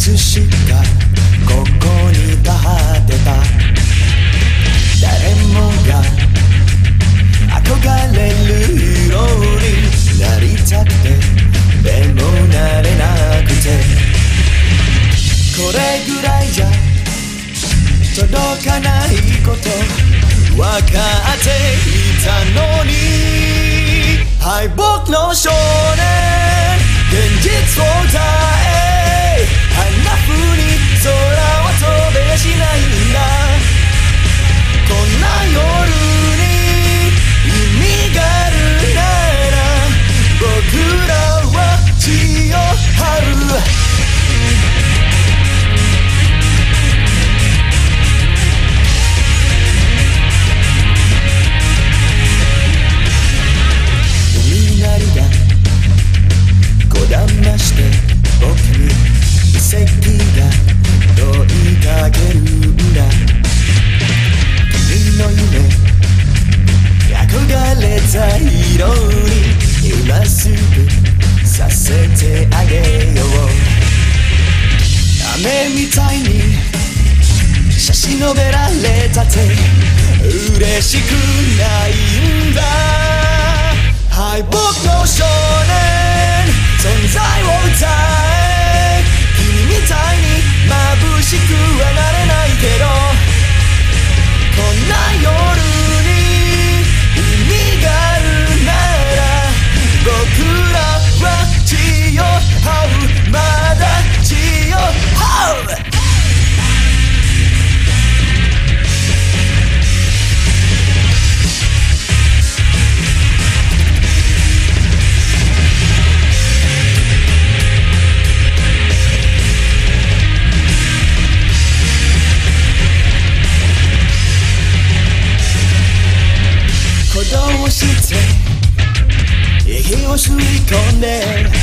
つしかここに立ってた。誰もが憧れるようになりたくて、でもなれなくて、これぐらいじゃ届かないこと分かっていたのに、敗北の少年現実を耐え、あんな風に空は飛べやしないんだ。こんな夜に意味があるなら、僕らは血を這う。僕に奇跡が問いかけるんだ。君の夢憧れた色に今すぐさせてあげよう。雨みたいに写真述べられたって嬉しくないんだ。敗北の少年存在を歌え、君みたいに眩しくはなれないけど、こんな夜に意味があるなら、僕らは血を這う、まだ血を這う。鼓動して息を吸い込んで